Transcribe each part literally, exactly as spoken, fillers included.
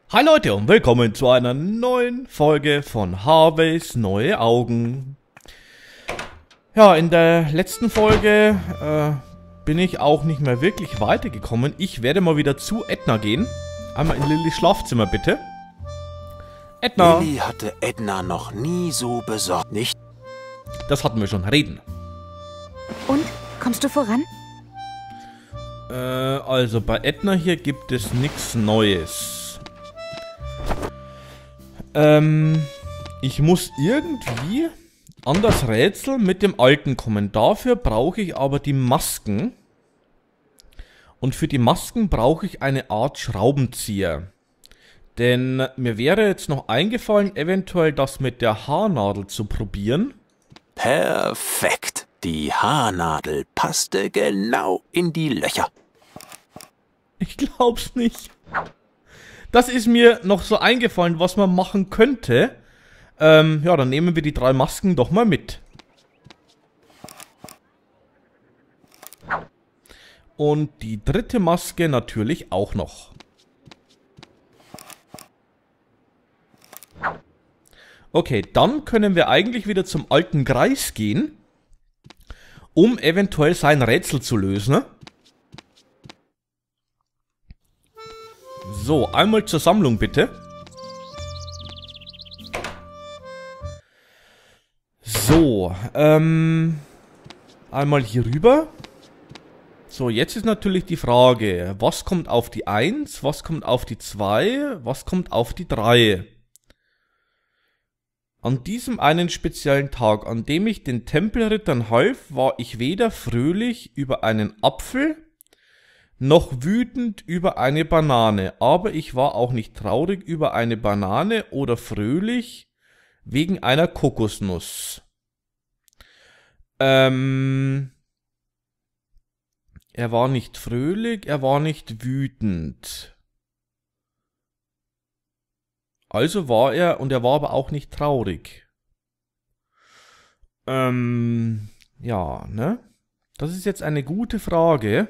Hi Leute und willkommen zu einer neuen Folge von Harveys neue Augen. Ja, in der letzten Folge äh, bin ich auch nicht mehr wirklich weitergekommen. Ich werde mal wieder zu Edna gehen. Einmal in Lillys Schlafzimmer bitte. Edna! Lilly hatte Edna noch nie so besorgt, nicht? Das hatten wir schon, reden. Und? Kommst du voran? Äh, also bei Edna hier gibt es nichts Neues. Ähm, ich muss irgendwie an das Rätsel mit dem Alten kommen. Dafür brauche ich aber die Masken. Und für die Masken brauche ich eine Art Schraubenzieher. Denn mir wäre jetzt noch eingefallen, eventuell das mit der Haarnadel zu probieren. Perfekt. Die Haarnadel passte genau in die Löcher. Ich glaub's nicht. Das ist mir noch so eingefallen, was man machen könnte. Ähm, ja, dann nehmen wir die drei Masken doch mal mit. Und die dritte Maske natürlich auch noch. Okay, dann können wir eigentlich wieder zum alten Greis gehen, um eventuell sein Rätsel zu lösen. So, einmal zur Sammlung bitte. So, ähm, einmal hier rüber. So, jetzt ist natürlich die Frage, was kommt auf die eins, was kommt auf die zwei, was kommt auf die drei? An diesem einen speziellen Tag, an dem ich den Tempelrittern half, war ich weder fröhlich über einen Apfel, noch wütend über eine Banane, aber ich war auch nicht traurig über eine Banane oder fröhlich wegen einer Kokosnuss. Ähm, er war nicht fröhlich, er war nicht wütend. Also war er, und er war aber auch nicht traurig. Ähm, ja, ne? Das ist jetzt eine gute Frage.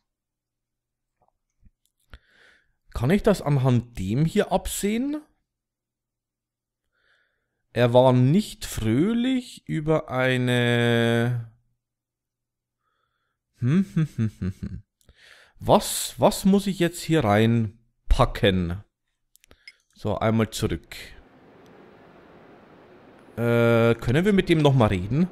Kann ich das anhand dem hier absehen? Er war nicht fröhlich über eine... Hm, hm, hm, hm, hm. Was, was muss ich jetzt hier reinpacken? So, einmal zurück. Äh, können wir mit dem nochmal reden?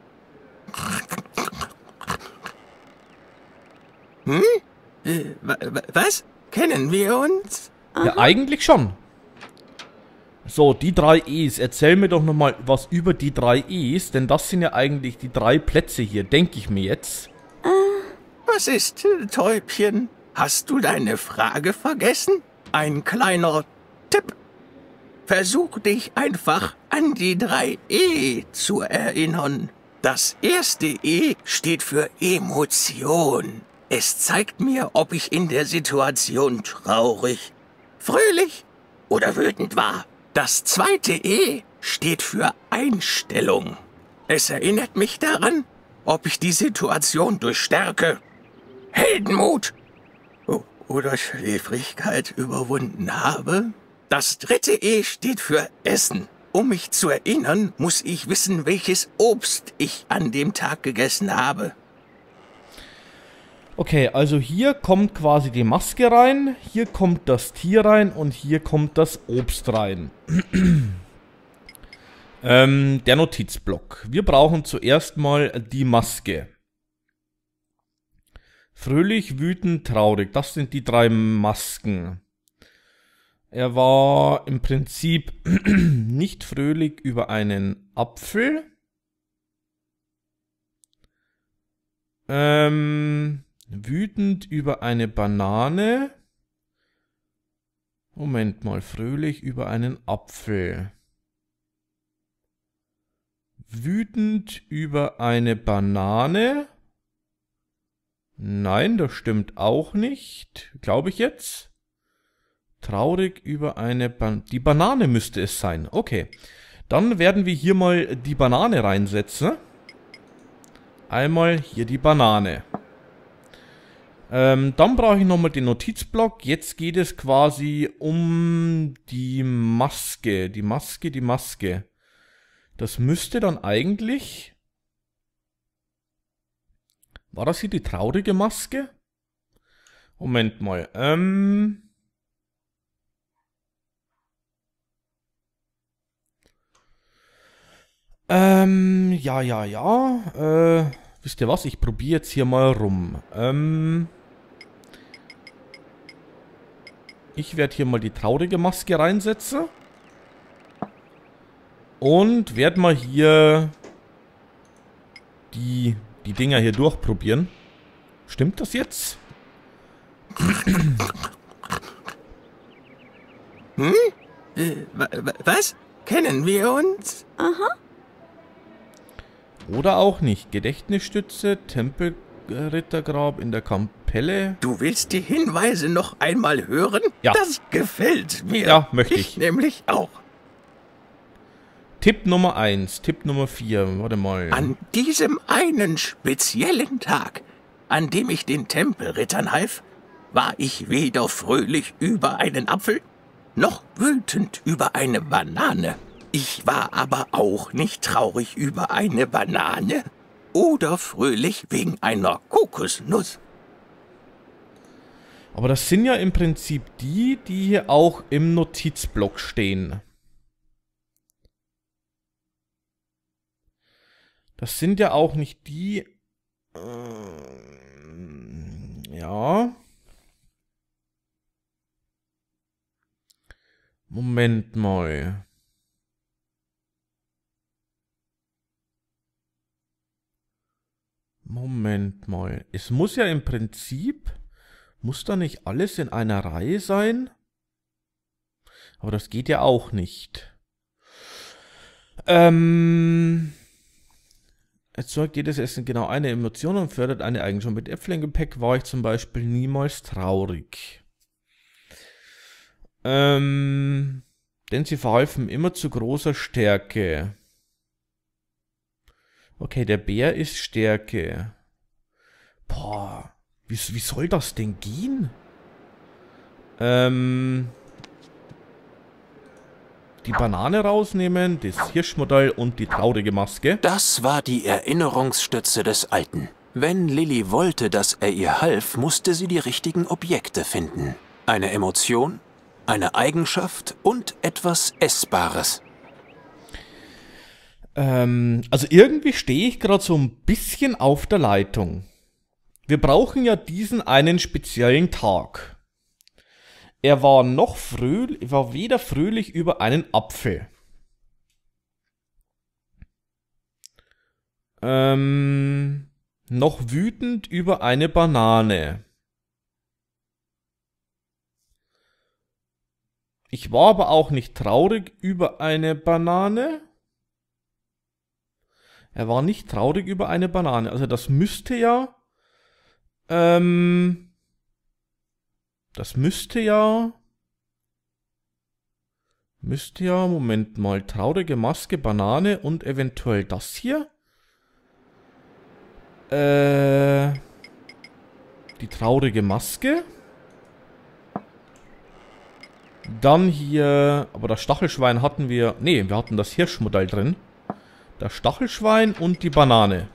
Hm? Äh, was? Kennen wir uns? Ja, aha, eigentlich schon. So, die drei E's. Erzähl mir doch nochmal was über die drei E's, denn das sind ja eigentlich die drei Plätze hier, denke ich mir jetzt. Was ist, Täubchen? Hast du deine Frage vergessen? Ein kleiner Tipp. Versuch dich einfach an die drei E zu erinnern. Das erste E steht für Emotion. Es zeigt mir, ob ich in der Situation traurig, fröhlich oder wütend war. Das zweite E steht für Einstellung. Es erinnert mich daran, ob ich die Situation durch Stärke, Heldenmut oder Schläfrigkeit überwunden habe. Das dritte E steht für Essen. Um mich zu erinnern, muss ich wissen, welches Obst ich an dem Tag gegessen habe. Okay, also hier kommt quasi die Maske rein, hier kommt das Tier rein und hier kommt das Obst rein. ähm, der Notizblock. Wir brauchen zuerst mal die Maske. Fröhlich, wütend, traurig. Das sind die drei Masken. Er war im Prinzip nicht fröhlich über einen Apfel. Ähm... Wütend über eine Banane. Moment mal, fröhlich über einen Apfel. Wütend über eine Banane. Nein, das stimmt auch nicht. Glaube ich jetzt. Traurig über eine Banane. Die Banane müsste es sein. Okay. Dann werden wir hier mal die Banane reinsetzen. Einmal hier die Banane. Ähm, dann brauche ich nochmal den Notizblock. Jetzt geht es quasi um die Maske. Die Maske, die Maske. Das müsste dann eigentlich... War das hier die traurige Maske? Moment mal. Ähm... Ähm, ja, ja, ja. Äh, wisst ihr was? Ich probiere jetzt hier mal rum. Ähm... Ich werde hier mal die traurige Maske reinsetzen. Und werde mal hier die, die Dinger hier durchprobieren. Stimmt das jetzt? Hm? Äh, wa- wa- was? Kennen wir uns? Oder auch nicht. Gedächtnisstütze, Tempelrittergrab in der Kapelle. Du willst die Hinweise noch einmal hören? Ja. Das gefällt mir. Ja, möchte ich. Ich nämlich auch. Tipp Nummer eins, Tipp Nummer vier. Warte mal. An diesem einen speziellen Tag, an dem ich den Tempelrittern half, war ich weder fröhlich über einen Apfel, noch wütend über eine Banane. Ich war aber auch nicht traurig über eine Banane oder fröhlich wegen einer Kokosnuss. Aber das sind ja im Prinzip die, die hier auch im Notizblock stehen. Das sind ja auch nicht die... Ähm, ja. Moment mal. Moment mal. Es muss ja im Prinzip... Muss da nicht alles in einer Reihe sein? Aber das geht ja auch nicht. Ähm... Erzeugt jedes Essen genau eine Emotion und fördert eine Eigenschaft. Mit Äpfeln im Gepäck war ich zum Beispiel niemals traurig. Ähm, denn sie verhalfen immer zu großer Stärke. Okay, der Bär ist Stärke. Boah, wie, wie soll das denn gehen? Ähm... Die Banane rausnehmen, das Hirschmodell und die traurige Maske. Das war die Erinnerungsstütze des Alten. Wenn Lilly wollte, dass er ihr half, musste sie die richtigen Objekte finden. Eine Emotion, eine Eigenschaft und etwas Essbares. Ähm, also irgendwie stehe ich gerade so ein bisschen auf der Leitung. Wir brauchen ja diesen einen speziellen Tag. Er war noch fröhlich, war weder fröhlich über einen Apfel. Ähm, noch wütend über eine Banane. Ich war aber auch nicht traurig über eine Banane. Er war nicht traurig über eine Banane. Also das müsste ja... Ähm... Das müsste ja... Müsste ja... Moment mal. Traurige Maske, Banane und eventuell das hier. Äh... Die traurige Maske. Dann hier... Aber das Stachelschwein hatten wir... Nee, wir hatten das Hirschmodell drin. Das Stachelschwein und die Banane.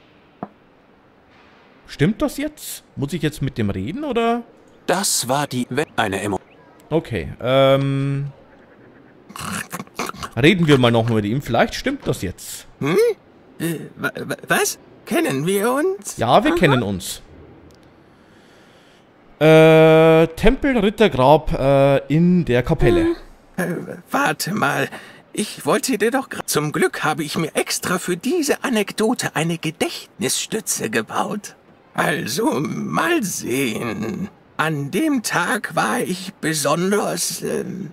Stimmt das jetzt? Muss ich jetzt mit dem reden, oder... Das war die... eine Emotion. Okay, ähm... reden wir mal nochmal mit ihm. Vielleicht stimmt das jetzt. Hm? Äh, wa- wa- was? Kennen wir uns? Ja, wir kennen uns. Äh, Tempelrittergrab äh, in der Kapelle. Äh, warte mal. Ich wollte dir doch gerade... Zum Glück habe ich mir extra für diese Anekdote eine Gedächtnisstütze gebaut. Also, mal sehen. An dem Tag war ich besonders... Ähm,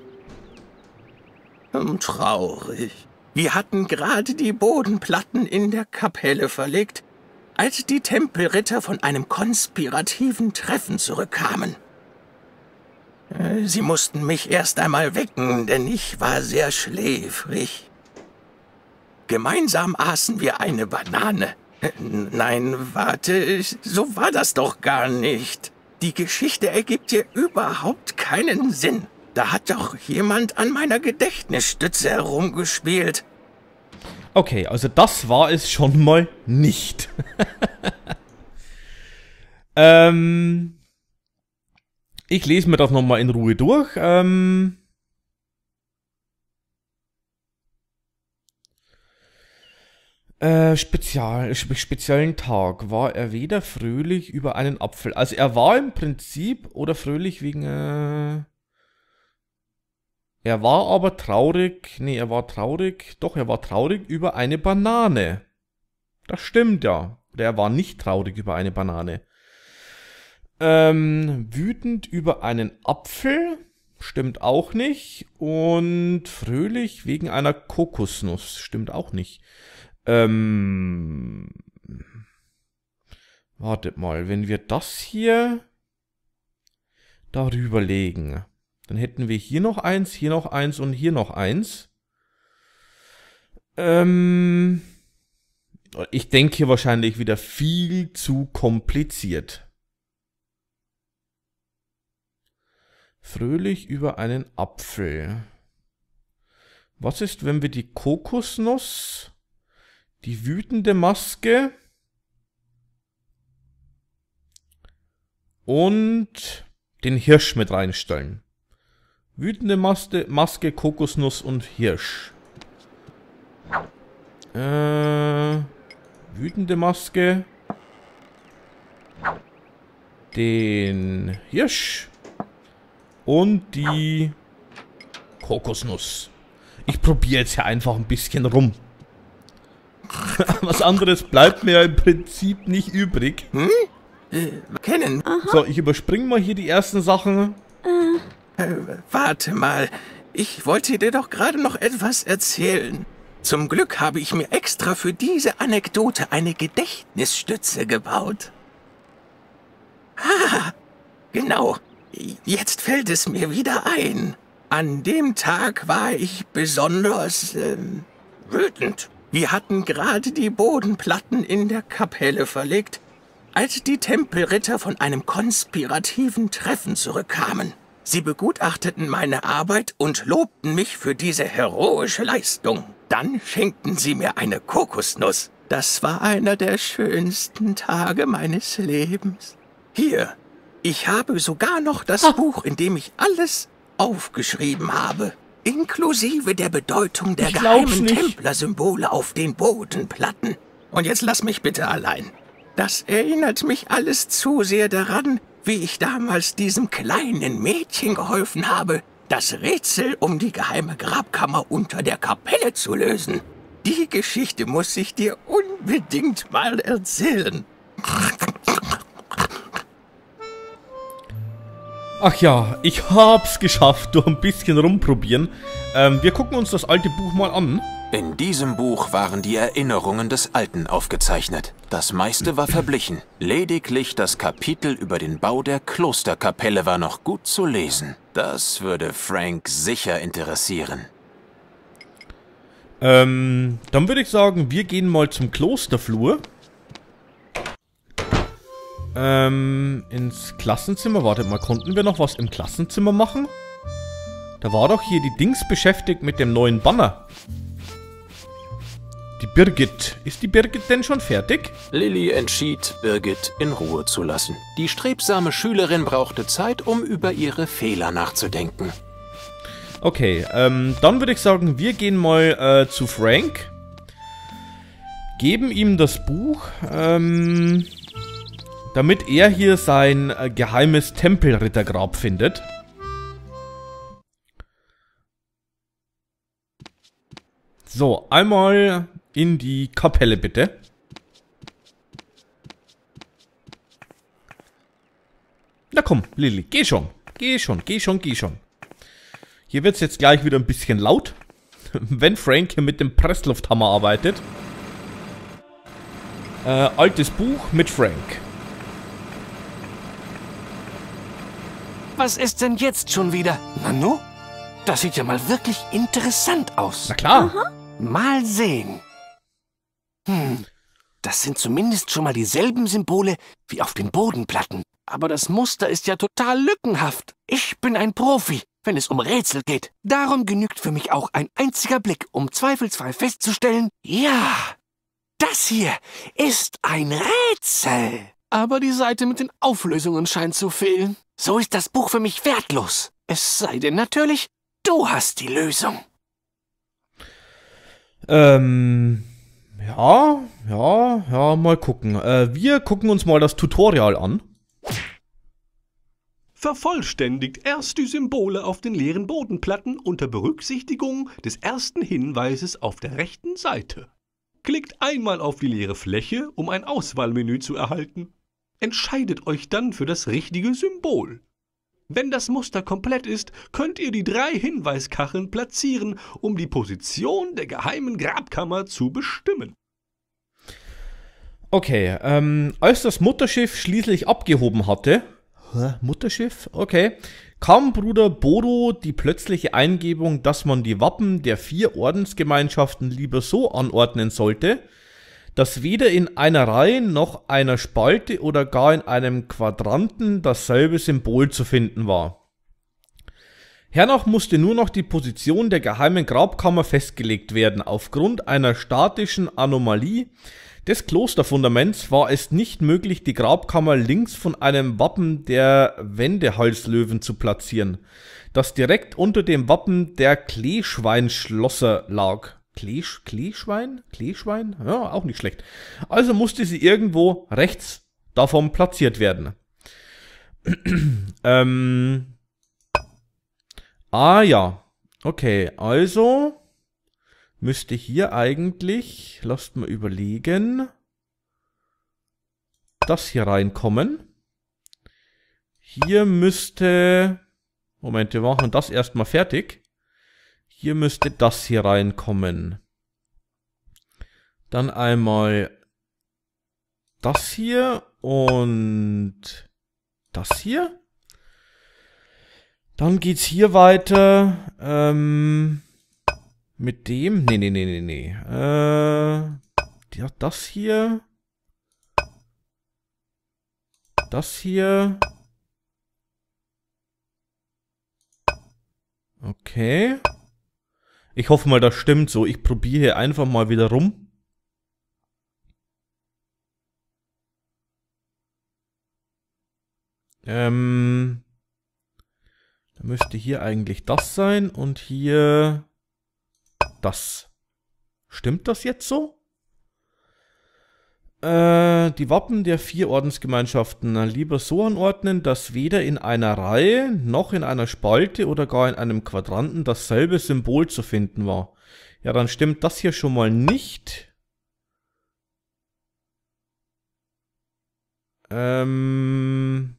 traurig. Wir hatten gerade die Bodenplatten in der Kapelle verlegt, als die Tempelritter von einem konspirativen Treffen zurückkamen. Äh, Sie mussten mich erst einmal wecken, denn ich war sehr schläfrig. Gemeinsam aßen wir eine Banane. Äh, Nein, warte, so war das doch gar nicht. Die Geschichte ergibt hier überhaupt keinen Sinn. Da hat doch jemand an meiner Gedächtnisstütze herumgespielt. Okay, also das war es schon mal nicht. ähm, ich lese mir das nochmal in Ruhe durch. Ähm, äh, Spezial, spe speziellen Tag war er weder fröhlich über einen Apfel. Also er war im Prinzip oder fröhlich wegen... Äh, Er war aber traurig, nee, er war traurig, doch, er war traurig über eine Banane. Das stimmt ja. Oder er war nicht traurig über eine Banane. Ähm, wütend über einen Apfel, stimmt auch nicht. Und fröhlich wegen einer Kokosnuss, stimmt auch nicht. Ähm, wartet mal, wenn wir das hier darüber legen... Dann hätten wir hier noch eins, hier noch eins und hier noch eins. Ähm, ich denke hier wahrscheinlich wieder viel zu kompliziert. Fröhlich über einen Apfel. Was ist, wenn wir die Kokosnuss, die wütende Maske und den Hirsch mit reinstellen? Wütende Maske, Maske, Kokosnuss und Hirsch. Äh, wütende Maske. Den Hirsch. Und die Kokosnuss. Ich probiere jetzt hier einfach ein bisschen rum. Was anderes bleibt mir im Prinzip nicht übrig. Hm? Äh, kennen. So, ich überspringe mal hier die ersten Sachen. Äh, warte mal, ich wollte dir doch gerade noch etwas erzählen. Zum Glück habe ich mir extra für diese Anekdote eine Gedächtnisstütze gebaut. Ah, genau. Jetzt fällt es mir wieder ein. An dem Tag war ich besonders ähm, wütend. Wir hatten gerade die Bodenplatten in der Kapelle verlegt, als die Tempelritter von einem konspirativen Treffen zurückkamen. Sie begutachteten meine Arbeit und lobten mich für diese heroische Leistung. Dann schenkten sie mir eine Kokosnuss. Das war einer der schönsten Tage meines Lebens. Hier, ich habe sogar noch das ah. Buch, in dem ich alles aufgeschrieben habe. Inklusive der Bedeutung der geheimen Templersymbole auf den Bodenplatten. Und jetzt lass mich bitte allein. Das erinnert mich alles zu sehr daran, wie ich damals diesem kleinen Mädchen geholfen habe, das Rätsel um die geheime Grabkammer unter der Kapelle zu lösen. Die Geschichte muss ich dir unbedingt mal erzählen. Ach ja, ich hab's geschafft, durch ein bisschen rumprobieren. Ähm, wir gucken uns das alte Buch mal an. In diesem Buch waren die Erinnerungen des Alten aufgezeichnet. Das meiste war verblichen. Lediglich das Kapitel über den Bau der Klosterkapelle war noch gut zu lesen. Das würde Frank sicher interessieren. Ähm, dann würde ich sagen, wir gehen mal zum Klosterflur. Ähm, ins Klassenzimmer. Wartet mal, konnten wir noch was im Klassenzimmer machen? Da war doch hier die Dings beschäftigt mit dem neuen Banner. Die Birgit. Ist die Birgit denn schon fertig? Lilly entschied, Birgit in Ruhe zu lassen. Die strebsame Schülerin brauchte Zeit, um über ihre Fehler nachzudenken. Okay, ähm, dann würde ich sagen, wir gehen mal äh, zu Frank. Geben ihm das Buch, ähm, damit er hier sein äh, geheimes Tempelrittergrab findet. So, einmal in die Kapelle, bitte. Na komm, Lilly, geh schon. Geh schon, geh schon, geh schon. Hier wird es jetzt gleich wieder ein bisschen laut, wenn Frank hier mit dem Presslufthammer arbeitet. Äh, altes Buch mit Frank. Was ist denn jetzt schon wieder? Nanu? Das sieht ja mal wirklich interessant aus. Na klar. Aha. Mal sehen. Hm, das sind zumindest schon mal dieselben Symbole wie auf den Bodenplatten. Aber das Muster ist ja total lückenhaft. Ich bin ein Profi, wenn es um Rätsel geht. Darum genügt für mich auch ein einziger Blick, um zweifelsfrei festzustellen, ja, das hier ist ein Rätsel. Aber die Seite mit den Auflösungen scheint zu fehlen. So ist das Buch für mich wertlos. Es sei denn natürlich, du hast die Lösung. Ähm, ja, ja, ja, mal gucken. Äh, wir gucken uns mal das Tutorial an. Vervollständigt erst die Symbole auf den leeren Bodenplatten unter Berücksichtigung des ersten Hinweises auf der rechten Seite. Klickt einmal auf die leere Fläche, um ein Auswahlmenü zu erhalten. Entscheidet euch dann für das richtige Symbol. Wenn das Muster komplett ist, könnt ihr die drei Hinweiskacheln platzieren, um die Position der geheimen Grabkammer zu bestimmen. Okay, ähm, als das Mutterschiff schließlich abgehoben hatte, Hä, Mutterschiff? Okay, kam Bruder Bodo die plötzliche Eingebung, dass man die Wappen der vier Ordensgemeinschaften lieber so anordnen sollte, dass weder in einer Reihe noch einer Spalte oder gar in einem Quadranten dasselbe Symbol zu finden war. Hernach musste nur noch die Position der geheimen Grabkammer festgelegt werden. Aufgrund einer statischen Anomalie des Klosterfundaments war es nicht möglich, die Grabkammer links von einem Wappen der Wendehalslöwen zu platzieren, das direkt unter dem Wappen der Kleeschweinschlosser lag. Kleesch, Kleeschwein? Kleeschwein? Ja, auch nicht schlecht. Also musste sie irgendwo rechts davon platziert werden. ähm. Ah ja. Okay, also müsste hier eigentlich, lasst mal überlegen, das hier reinkommen. Hier müsste, Moment, wir machen das erstmal fertig. Hier müsste das hier reinkommen. Dann einmal das hier und das hier. Dann geht's hier weiter, ähm, mit dem, nee, nee, nee, nee, nee, äh, ja, das hier, das hier, okay, ich hoffe mal, das stimmt so, ich probiere hier einfach mal wieder rum. Ähm, da müsste hier eigentlich das sein und hier das. Stimmt das jetzt so? Äh, die Wappen der vier Ordensgemeinschaften lieber so anordnen, dass weder in einer Reihe noch in einer Spalte oder gar in einem Quadranten dasselbe Symbol zu finden war. Ja, dann stimmt das hier schon mal nicht. Ähm...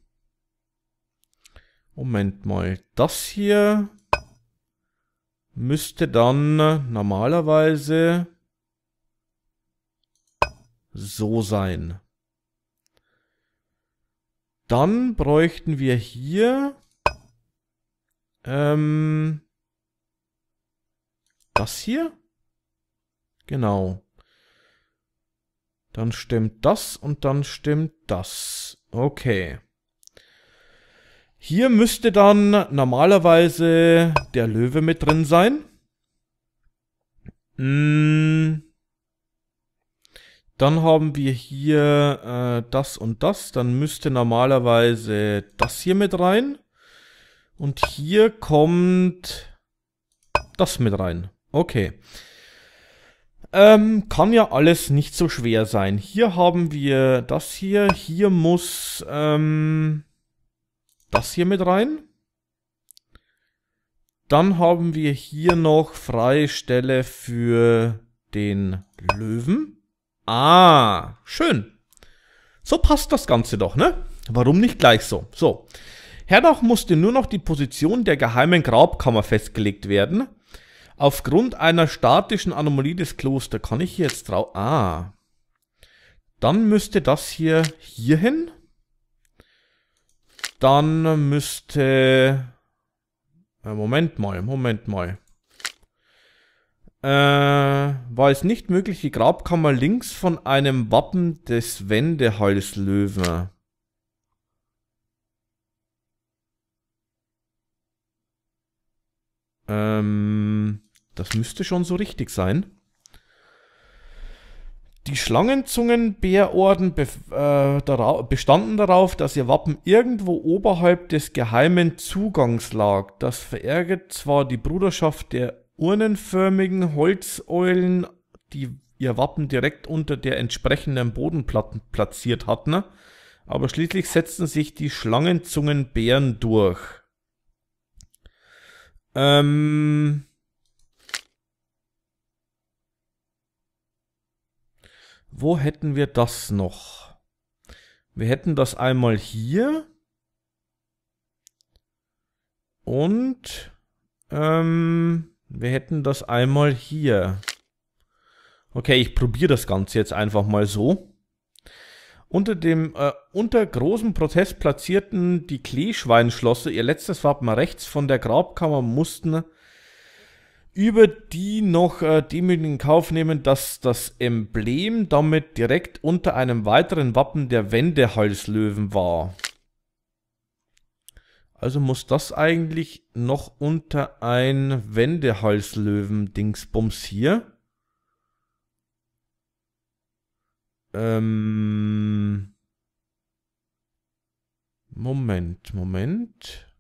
Moment mal, das hier müsste dann normalerweise so sein. Dann bräuchten wir hier ähm, das hier. Genau. Dann stimmt das und dann stimmt das. Okay. Hier müsste dann normalerweise der Löwe mit drin sein. Mm. Dann haben wir hier äh, das und das. Dann müsste normalerweise das hier mit rein. Und hier kommt das mit rein. Okay. Ähm, kann ja alles nicht so schwer sein. Hier haben wir das hier. Hier muss ähm, das hier mit rein. Dann haben wir hier noch freie Stelle für den Löwen. Ah, schön. So passt das Ganze doch, ne? Warum nicht gleich so? So. Hernach musste nur noch die Position der geheimen Grabkammer festgelegt werden. Aufgrund einer statischen Anomalie des Klosters kann ich hier jetzt drauf... Ah. Dann müsste das hier hier hin. Dann müsste... Moment mal, Moment mal. Äh, war es nicht möglich, die Grabkammer links von einem Wappen des Wendehalslöwen. Ähm, das müsste schon so richtig sein. Die Schlangenzungenbärorden be äh, dara bestanden darauf, dass ihr Wappen irgendwo oberhalb des geheimen Zugangs lag. Das verärgert zwar die Bruderschaft der urnenförmigen Holzeulen, die ihr Wappen direkt unter der entsprechenden Bodenplatte platziert hatten, aber schließlich setzten sich die Schlangenzungenbären durch. Ähm... Wo hätten wir das noch? Wir hätten das einmal hier. Und ähm, wir hätten das einmal hier. Okay, ich probiere das Ganze jetzt einfach mal so. Unter dem äh, unter großem Protest platzierten die Kleeschweinschlosser ihr letztes Wappen rechts von der Grabkammer, mussten über die noch äh, demütig in Kauf nehmen, dass das Emblem damit direkt unter einem weiteren Wappen der Wendehalslöwen war. Also muss das eigentlich noch unter ein Wendehalslöwen-Dingsbums hier. Ähm... Moment, Moment...